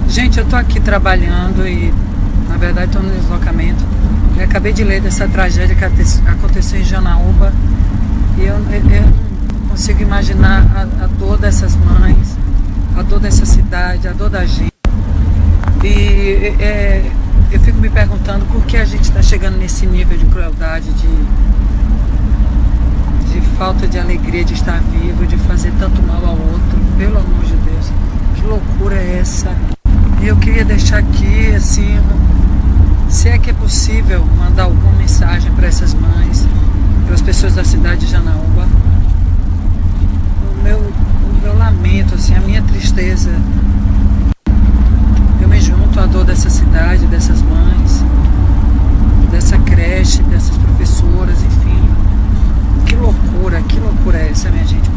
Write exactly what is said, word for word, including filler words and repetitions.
Gente, eu tô aqui trabalhando e, na verdade, estou no deslocamento. Eu acabei de ler dessa tragédia que aconteceu em Janaúba e eu, eu não consigo imaginar a, a dor dessas mães, a dor dessa cidade, a dor da gente. E é, eu fico me perguntando por que a gente está chegando nesse nível de crueldade, de, de falta de alegria de estar vivo, de fazer tanto mal ao outro. Pelo amor de Deus, que loucura é essa? E eu queria deixar aqui, assim, se é que é possível, mandar alguma mensagem para essas mães, para as pessoas da cidade de Janaúba. O meu, o meu lamento, assim, a minha tristeza. Eu me junto à dor dessa cidade, dessas mães, dessa creche, dessas professoras, enfim. Que loucura, que loucura é essa, minha gente?